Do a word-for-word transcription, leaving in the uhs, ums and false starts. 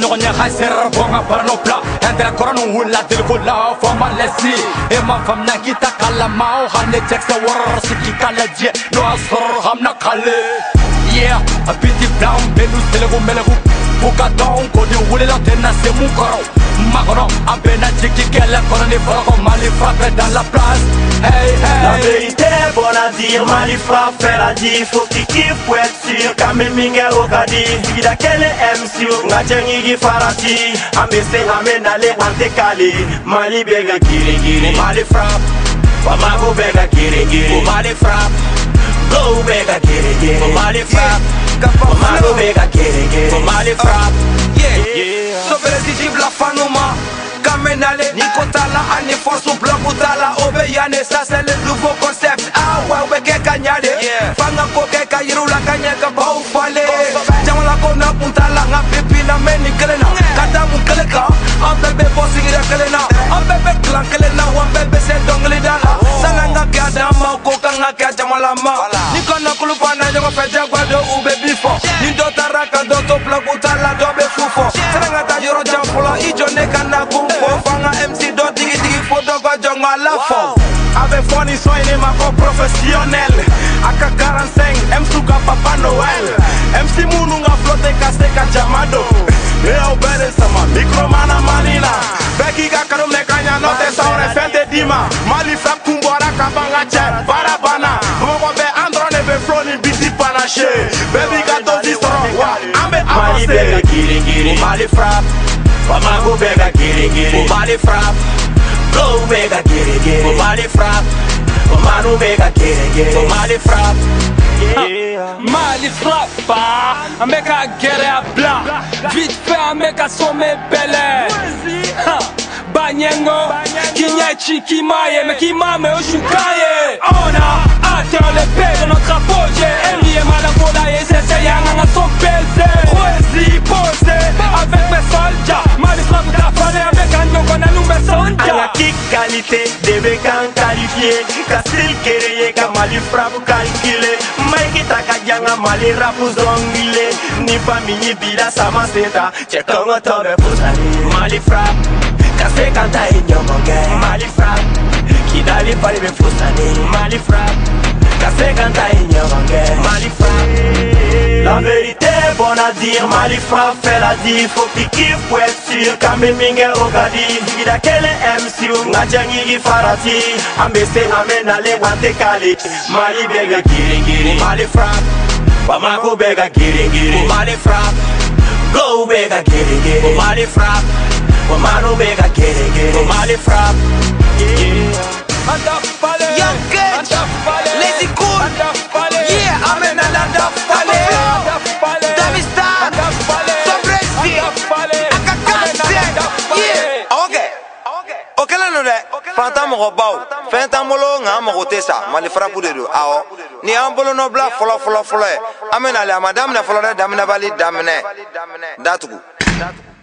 ɲɔgɔn ɲɛ hasɛrɛ bɔ n ka bara n'o bila ɛntɛrɛ kɔrɔ ni wulila deliko la fɔ ma lɛsi e ma faamuya k'i ta kalama o hali ne cɛkisɛ wɔɔrɔ sigi k'a lajɛ n'o y'a sɔrɔ hamina kale yeah a biti bila n bɛ n'u selegu mɛlɛgu f'u ka dɔn ko nin wulila tɛ na se mun kɔrɔ makɔnɔ an bɛ na jigi kɛlɛ kɔnɔ ni fɔlɔkɔ Mali frappe dans la place hey hey la vérité est bonne à dire Mali frappe fait la diff faut qu'il kiffe pour être sûr quand même minge au kadi sigida kele M C nga chengi gi farati ambese amenale antekali Mali bega giri giri Mali frappe Wamago bega giri giri Mali frappe go bega giri giri Mali frappe Wamago bega giri giri Mali frappe yeah so irrésistible la fanuma Kamenale, Nikotala, Anne Force ou Blanc Boutala, Obeyane, ça c'est le nouveau concept. Ah ouais, ouais, Kanyale, Fanga Koke, Kairu, la Kanyaka, Bao Fale, Jamala Kona, Puntala, Pipina, Meni Kelena, Katamu Keleka, un bébé bossing de Kelena, un bébé clan Kelena, un bébé c'est Donglidala, Salanga Kadama, Kokanga Kajamalama, Nikona Kulupana, Yoko Fejagwado, ou Baby Fo, Nindotaraka, Doto, Blanc Boutala, Dobe Fufo, Salangata Yoro Jampola, Ijone Kanakum. Fanga M C do digi digi photo kwa jonga la fo avec Fonny soigné ma co professionnel aka quarante-cinq M C ka Papa Noël M C munu nga flotte kaste ka jamado me au bere sama micro mana manina beki ka karo me kanya no te saure fete dima Mali frappe kumbora kabanga che barabana mo be androne be floni biti panache baby ka to distro wa ambe Mali bega giri giri Mali frappe Wamago bega giri giri Mali frappe go bega giri giri Mali frappe Wamanu bega giri giri Mali frappe yeah. Mali frappe un mec à guerre à blanc vite fait un mec à sommet belé Banyengo Kinyachi Kimaye mais Kimame Oshukaye on a atteint le paix de notre apogée Emi et Malakola et c'est Yang sont pesés Choisi posé avec mes soldats Mali frappe ta fallu avec un nom qu'on a nous mes soldats Anga qui qualité debe kan qualifié Kastil kereye ka Mali frappe calculé Maiki taka janga Mali rapu zongile Ni famille bila sama seta Chekongo tobe pusani Mali frappe Kase kanta inyomonge Mali frappe Kidali pali be fusani Mali frappe Kase kanta inyomonge Mali frappe la vérité est bonne à dire Mali frappe fait la diff faut qu'il kiffe pour être sûr quand même minge au kadi sigida kele M C nga chengi gi farati ambese amenale antekali Mali bega giri giri Mali frappe Wamago bega giri giri Mali frappe go bega giri giri Mali frappe Wamanu bega giri giri Mali frappe Young Kid, Lazy Cool, yeah, Amen Alanda Fale, Dami Star, Sobresti, Akakante, yeah. Ok, ok la no de, Fanta mo bao, Fanta molo nga mo tesa, Mali frappe de do, ao. Ni ambolo no bla folo folo folo. Amen ale madame na folo de damne bali damne. Datugu.